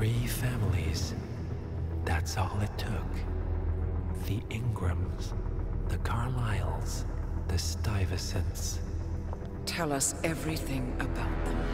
3 families. That's all it took. The Ingrams, the Carlyles, the Stuyvesants. Tell us everything about them.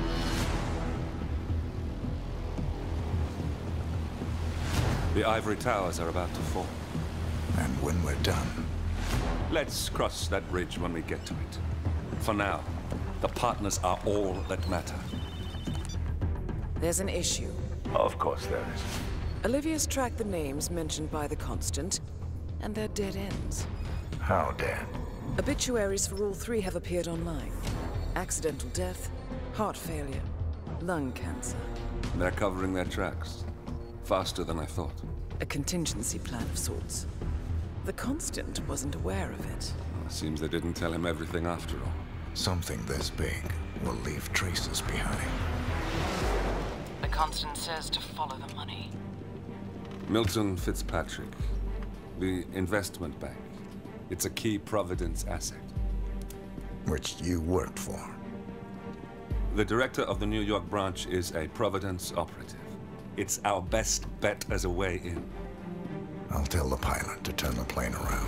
The ivory towers are about to fall. And when we're done... Let's cross that bridge when we get to it. For now, the partners are all that matter. There's an issue. Of course there is. Olivia's tracked the names mentioned by the Constant, and they're dead ends. How dead? Obituaries for all 3 have appeared online. Accidental death, heart failure, lung cancer. They're covering their tracks. Faster than I thought. A contingency plan of sorts. The Constant wasn't aware of it. Well, seems they didn't tell him everything after all. Something this big will leave traces behind. The Constant says to follow the money. Milton Fitzpatrick. The investment bank. It's a key Providence asset. Which you worked for. The director of the New York branch is a Providence operative. It's our best bet as a way in. I'll tell the pilot to turn the plane around.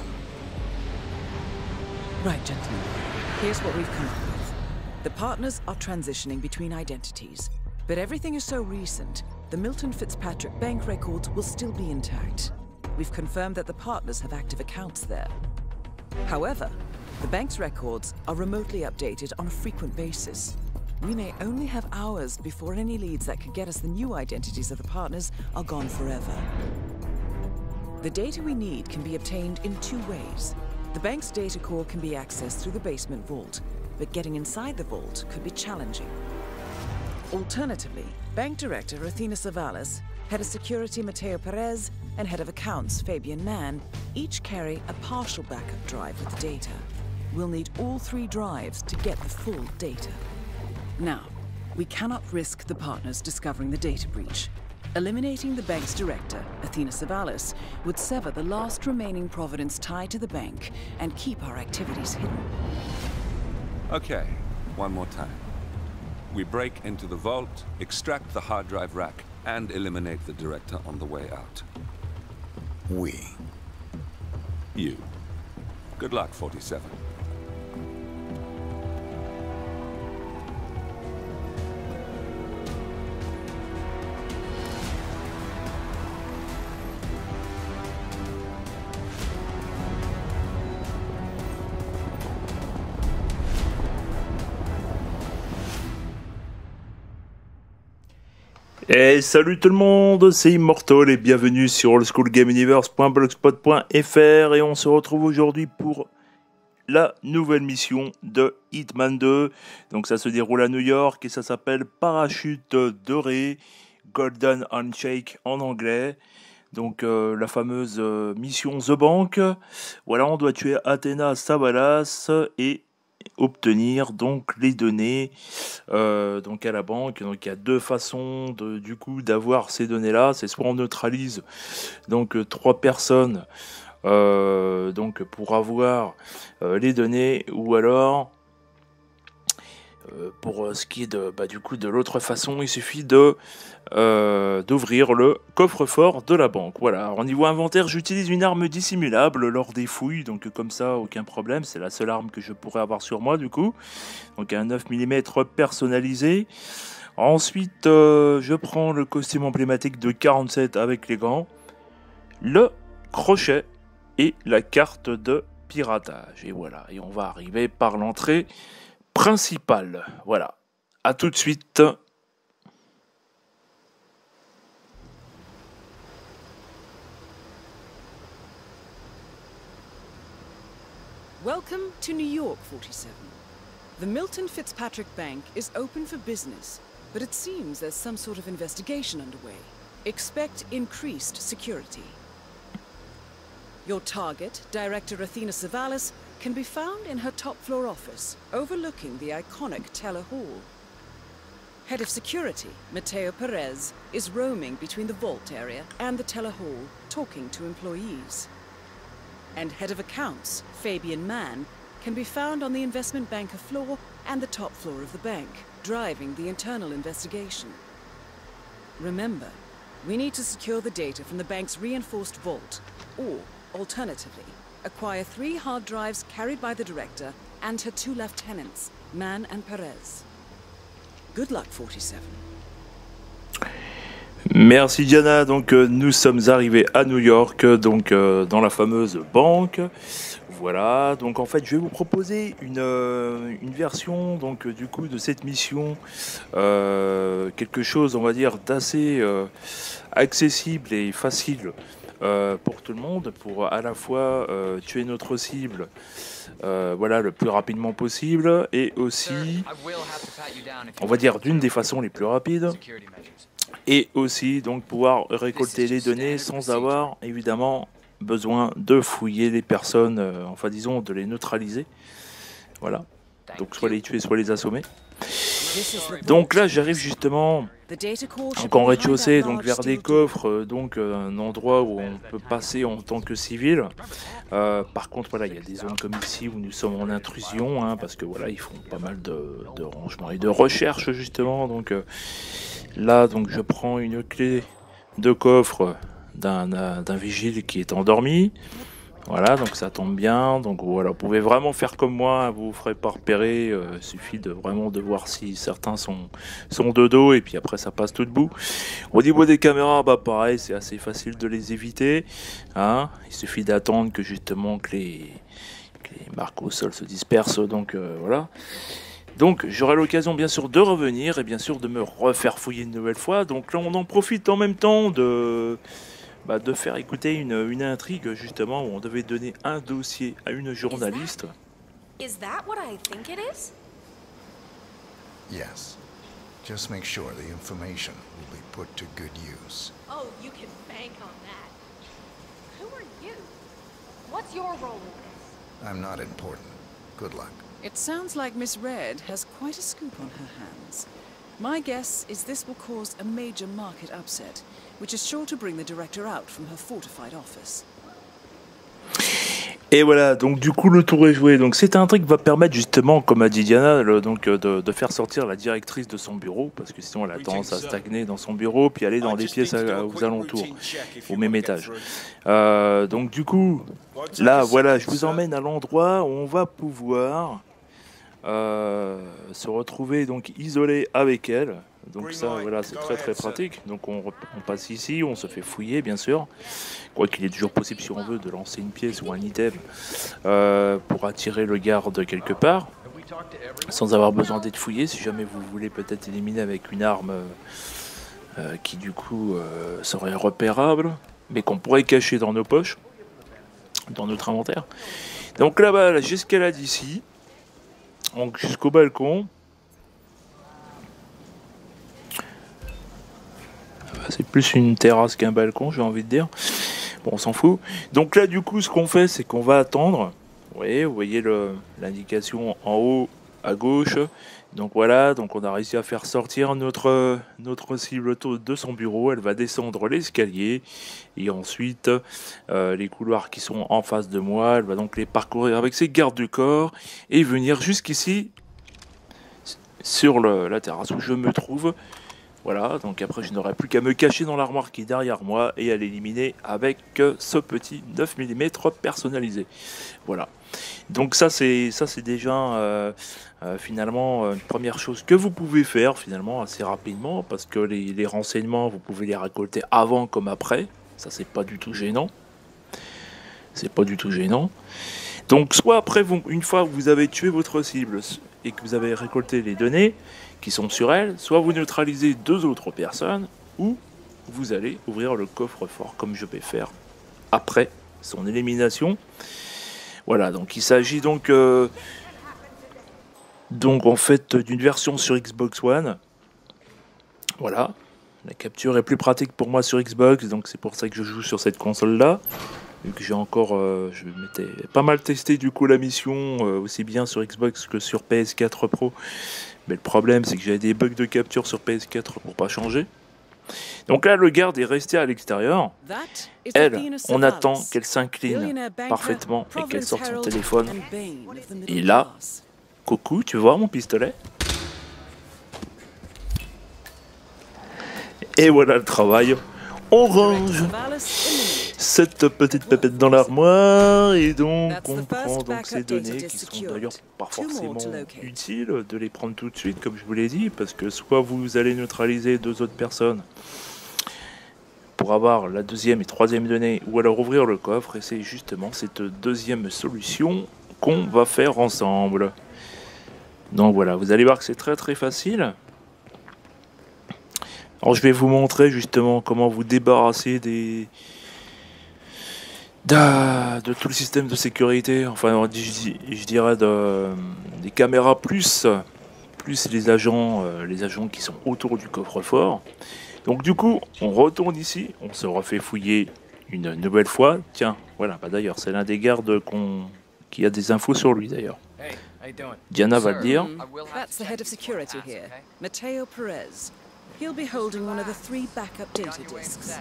Right, gentlemen. Here's what we've come up with. The partners are transitioning between identities. But everything is so recent, the Milton Fitzpatrick bank records will still be intact. We've confirmed that the partners have active accounts there. However, the bank's records are remotely updated on a frequent basis. We may only have hours before any leads that could get us the new identities of the partners are gone forever. The data we need can be obtained in 2 ways. The bank's data core can be accessed through the basement vault, but getting inside the vault could be challenging. Alternatively, Bank Director Athena Savalas, Head of Security Mateo Perez, and Head of Accounts Fabian Mann each carry a partial backup drive with the data. We'll need all 3 drives to get the full data. Now, we cannot risk the partners discovering the data breach. Eliminating the bank's director, Athena Savalas, would sever the last remaining Providence tie to the bank and keep our activities hidden. Okay, one more time. We break into the vault, extract the hard drive rack, and eliminate the director on the way out. We. You. Good luck, 47. Et salut tout le monde, c'est Immortal et bienvenue sur oldschoolgameuniverse.blogspot.fr et on se retrouve aujourd'hui pour la nouvelle mission de Hitman 2. Donc ça se déroule à New York et ça s'appelle Parachute doré, Golden Handshake en anglais. Donc la fameuse mission The Bank. Voilà, on doit tuer Athena Savalas et obtenir donc les données donc à la banque. Donc il y a 2 façons du coup d'avoir ces données là. C'est soit on neutralise donc 3 personnes donc pour avoir les données, ou alors pour ce qui est de du coup de l'autre façon, il suffit de d'ouvrir le coffre-fort de la banque. Voilà. Alors, au niveau inventaire, j'utilise une arme dissimulable lors des fouilles, donc comme ça aucun problème, c'est la seule arme que je pourrais avoir sur moi du coup. Donc un 9 mm personnalisé. Ensuite je prends le costume emblématique de 47 avec les gants, le crochet et la carte de piratage. Et voilà, et on va arriver par l'entrée principale. Voilà, à tout de suite. Welcome to New York, 47. The Milton Fitzpatrick Bank is open for business, but it seems there's some sort of investigation underway. Expect increased security. Your target, Director Athena Savalas, can be found in her top-floor office, overlooking the iconic Teller Hall. Head of Security, Mateo Perez, is roaming between the vault area and the Teller Hall, talking to employees. And Head of Accounts, Fabian Mann, can be found on the investment banker floor and the top floor of the bank, driving the internal investigation. Remember, We need to secure the data from the bank's reinforced vault, or, alternatively, acquire 3 hard drives carried by the director and her 2 lieutenants, Mann and Perez. Good luck, 47. Merci Diana, donc nous sommes arrivés à New York, donc dans la fameuse banque. Voilà, donc en fait je vais vous proposer une version donc du coup de cette mission, quelque chose on va dire d'assez accessible et facile pour tout le monde, pour à la fois tuer notre cible voilà, le plus rapidement possible, et aussi on va dire d'une des façons les plus rapides, et aussi donc pouvoir récolter les données sans avoir évidemment besoin de fouiller les personnes, enfin disons de les neutraliser, voilà, donc soit les tuer soit les assommer. Donc là j'arrive justement donc en rez-de-chaussée, donc vers des coffres, donc un endroit où on peut passer en tant que civil. Par contre voilà, il y a des zones comme ici où nous sommes en intrusion, hein, parce que voilà, ils font pas mal de rangements et de recherche justement. Donc là donc je prends une clé de coffre d'un vigile qui est endormi. Voilà, donc ça tombe bien. Donc voilà, vous pouvez vraiment faire comme moi, vous vous ferez pas repérer. Il suffit de vraiment de voir si certains sont de dos, et puis après ça passe tout debout. Au niveau des caméras, bah pareil, c'est assez facile de les éviter, hein. Il suffit d'attendre que justement que les marques au sol se dispersent. Donc voilà. Donc j'aurai l'occasion bien sûr de revenir et bien sûr de me refaire fouiller une nouvelle fois. Donc là on en profite en même temps de faire écouter une intrigue justement où on devait donner un dossier à une journaliste. Is that what I think it is? Yes. Just make sure the information will be put to good use. Oh, you can bank on that. Who are you? What's your role in this? I'm not important. Good luck. It sounds like Miss Red has quite a scoop on her hands. My guess is this will cause a major market upset, which is sure to bring the director out from her fortified office. Et voilà, donc du coup le tour est joué. Donc cette intrigue va permettre justement, comme a dit Diana, de faire sortir la directrice de son bureau, parce que sinon elle a tendance à stagner dans son bureau, puis aller dans des pièces aux alentours, au même étage. Donc du coup, là voilà, je vous emmène à l'endroit où on va pouvoir se retrouver donc isolé avec elle. Donc ça voilà, c'est très très pratique. Donc on passe ici, on se fait fouiller bien sûr, quoi qu'il est toujours possible si on veut de lancer une pièce ou un item pour attirer le garde quelque part, sans avoir besoin d'être fouillé, si jamais vous voulez peut-être éliminer avec une arme qui du coup serait repérable, mais qu'on pourrait cacher dans nos poches, dans notre inventaire. Donc là-bas, jusqu'à d'ici, donc jusqu'au balcon. C'est plus une terrasse qu'un balcon, j'ai envie de dire. Bon, on s'en fout. Donc là, du coup, ce qu'on fait, c'est qu'on va attendre. Vous voyez l'indication en haut à gauche. Donc voilà, donc on a réussi à faire sortir notre cible de son bureau. Elle va descendre l'escalier. Et ensuite, les couloirs qui sont en face de moi, elle va donc les parcourir avec ses gardes du corps et venir jusqu'ici, sur la terrasse où je me trouve. Voilà, donc après je n'aurai plus qu'à me cacher dans l'armoire qui est derrière moi et à l'éliminer avec ce petit 9 mm personnalisé. Voilà, donc ça c'est déjà finalement une première chose que vous pouvez faire finalement assez rapidement, parce que les renseignements vous pouvez les récolter avant comme après, ça c'est pas du tout gênant. C'est pas du tout gênant. Donc soit après, une fois que vous avez tué votre cible et que vous avez récolté les données qui sont sur elle, soit vous neutralisez 2 autres personnes, ou vous allez ouvrir le coffre-fort comme je vais faire après son élimination. Voilà, donc il s'agit donc en fait d'une version sur Xbox One. Voilà, la capture est plus pratique pour moi sur Xbox, donc c'est pour ça que je joue sur cette console-là. Vu que j'ai encore, je m'étais pas mal testé du coup la mission, aussi bien sur Xbox que sur PS4 Pro. Mais le problème, c'est que j'avais des bugs de capture sur PS4 pour pas changer. Donc là, le garde est resté à l'extérieur. Elle, on attend qu'elle s'incline parfaitement et qu'elle sorte son téléphone. Et là, coucou, tu vois mon pistolet? Et voilà le travail. On range cette petite pépette dans l'armoire et donc on prend donc ces données qui sont d'ailleurs pas forcément utiles de les prendre tout de suite comme je vous l'ai dit parce que soit vous allez neutraliser 2 autres personnes pour avoir la 2e et 3e donnée ou alors ouvrir le coffre et c'est justement cette 2e solution qu'on va faire ensemble. Donc voilà, vous allez voir que c'est très très facile. Alors je vais vous montrer justement comment vous débarrasser de tout le système de sécurité, enfin je dirais des caméras plus les agents qui sont autour du coffre-fort. Donc du coup, on retourne ici, on se refait fouiller une nouvelle fois. Tiens, voilà, bah d'ailleurs, c'est l'un des gardes qui a des infos sur lui d'ailleurs. Diana va le dire. That's the head of security here, Mateo Perez. He'll be holding one of the 3 backup data disks.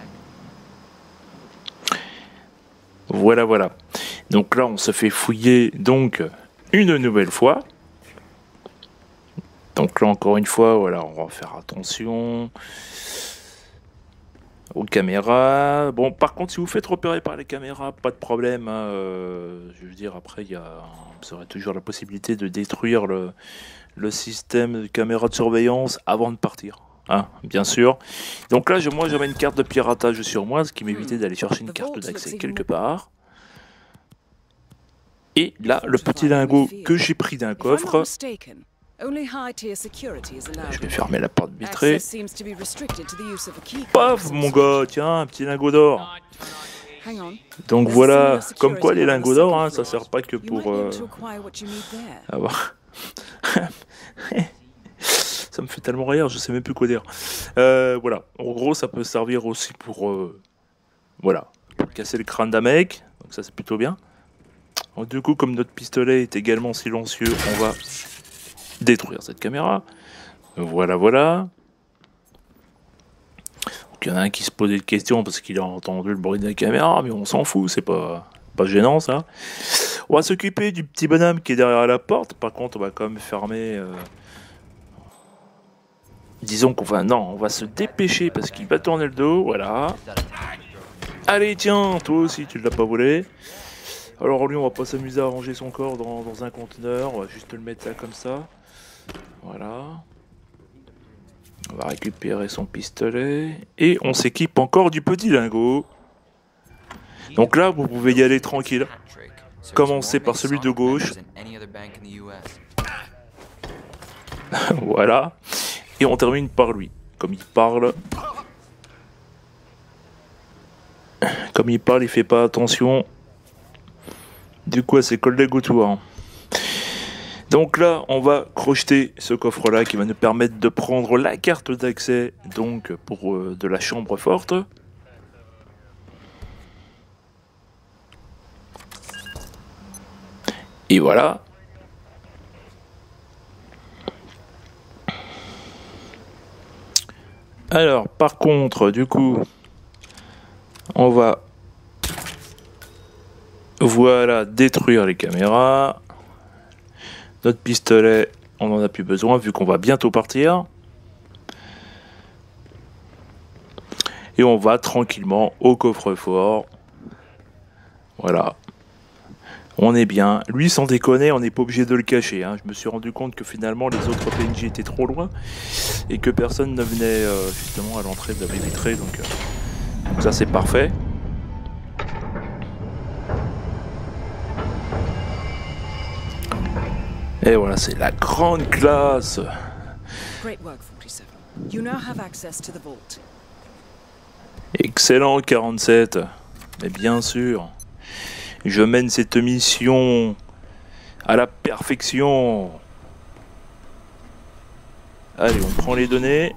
Voilà, voilà. Donc là, on se fait fouiller donc une nouvelle fois. Donc là, encore une fois, voilà, on va faire attention aux caméras. Bon, par contre, si vous faites repérer par les caméras, pas de problème. Hein, je veux dire, après, vous aurez toujours la possibilité de détruire le système de caméra de surveillance avant de partir. Hein, bien sûr. Donc là, moi, j'avais une carte de piratage sur moi, ce qui m'évitait d'aller chercher une carte d'accès quelque part. Et là, le petit lingot que j'ai pris d'un coffre. Je vais fermer la porte vitrée. Paf, mon gars, tiens, un petit lingot d'or. Donc voilà, comme quoi les lingots d'or, hein, ça sert pas que pour avoir... Ça me fait tellement rire, je sais même plus quoi dire. Voilà, en gros, ça peut servir aussi pour, voilà, pour casser le crâne d'un mec. Donc ça, c'est plutôt bien. Donc, du coup, comme notre pistolet est également silencieux, on va détruire cette caméra. Voilà, voilà. Donc, il y en a un qui se posait des questions parce qu'il a entendu le bruit de la caméra, mais on s'en fout, c'est pas gênant ça. On va s'occuper du petit bonhomme qui est derrière la porte. Par contre, on va quand même fermer. Disons qu'on va... Non, on va se dépêcher parce qu'il va tourner le dos, voilà. Allez, tiens, toi aussi, tu ne l'as pas volé. Alors lui, on va pas s'amuser à ranger son corps dans un conteneur, on va juste le mettre là comme ça. Voilà. On va récupérer son pistolet. Et on s'équipe encore du petit lingot. Donc là, vous pouvez y aller tranquille. Commencez par celui de gauche. Voilà. Et on termine par lui. Comme il parle, il fait pas attention. Du coup, à ses collègues autour. Hein. Donc là, on va crocheter ce coffre-là qui va nous permettre de prendre la carte d'accès donc pour de la chambre forte. Et voilà. Alors, par contre, du coup, on va, voilà, détruire les caméras. Notre pistolet, on n'en a plus besoin vu qu'on va bientôt partir. Et on va tranquillement au coffre-fort. Voilà. On est bien. Lui, sans déconner, on n'est pas obligé de le cacher. Hein. Je me suis rendu compte que finalement, les autres PNJ étaient trop loin. Et que personne ne venait justement à l'entrée de la baie vitrée. Donc ça, c'est parfait. Et voilà, c'est la grande classe. Excellent, 47. Mais bien sûr. Je mène cette mission à la perfection. Allez, on prend les données.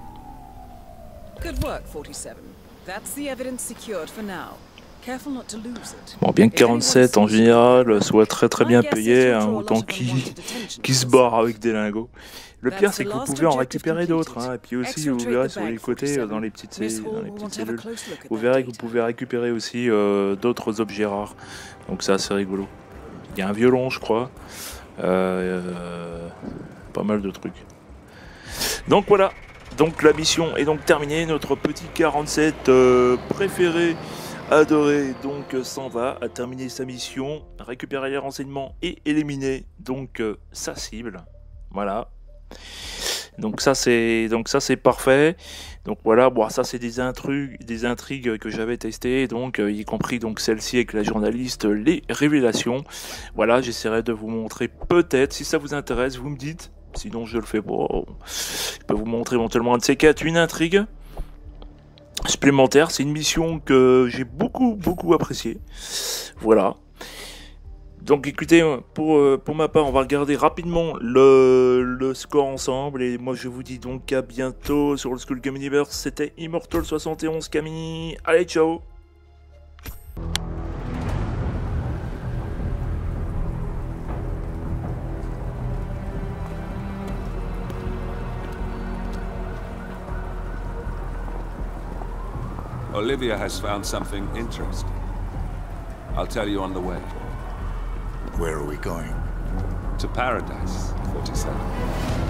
Bon, bien que 47 en général soit très très bien payé, hein, autant qu'il se barre avec des lingots. Le pire, c'est que vous pouvez en récupérer d'autres. Hein, et puis aussi, vous verrez sur les côtés, dans les petites cellules, vous verrez que vous pouvez récupérer aussi d'autres objets rares. Donc c'est assez rigolo. Il y a un violon, je crois. Pas mal de trucs. Donc voilà. Donc la mission est donc terminée. Notre petit 47 préféré, adoré, donc s'en va, a terminé sa mission, récupérer les renseignements et éliminer donc sa cible. Voilà. Donc ça c'est parfait. Donc voilà, bon, ça c'est des intrigues que j'avais testées, donc y compris donc celle-ci avec la journaliste, les révélations. Voilà, j'essaierai de vous montrer peut-être, si ça vous intéresse, vous me dites. Sinon je le fais pas. Je peux vous montrer éventuellement un de ces quatre, une intrigue supplémentaire. C'est une mission que j'ai beaucoup appréciée. Voilà. Donc écoutez, pour ma part, on va regarder rapidement le score ensemble. Et moi je vous dis donc à bientôt sur le School Game Universe. C'était Immortal71 Camille. Allez, ciao. Olivia has found something interesting. I'll tell you on the way. Where are we going? To paradise, 47.